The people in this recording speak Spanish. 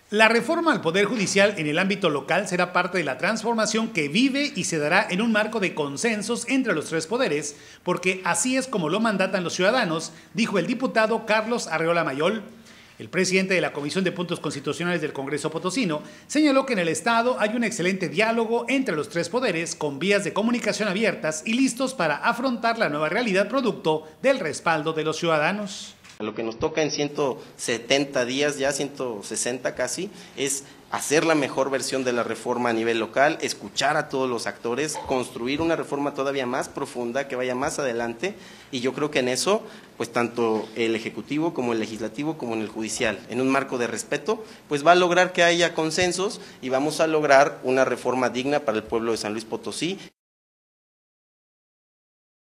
La reforma al Poder Judicial en el ámbito local será parte de la transformación que vive y se dará en un marco de consensos entre los tres poderes, porque así es como lo mandatan los ciudadanos, dijo el diputado Carlos Arreola Mayol. El presidente de la Comisión de Puntos Constitucionales del Congreso Potosino señaló que en el Estado hay un excelente diálogo entre los tres poderes con vías de comunicación abiertas y listos para afrontar la nueva realidad producto del respaldo de los ciudadanos. Lo que nos toca en 170 días, ya 160 casi, es hacer la mejor versión de la reforma a nivel local, escuchar a todos los actores, construir una reforma todavía más profunda, que vaya más adelante, y yo creo que en eso, pues tanto el Ejecutivo como el Legislativo como en el Judicial, en un marco de respeto, pues va a lograr que haya consensos y vamos a lograr una reforma digna para el pueblo de San Luis Potosí.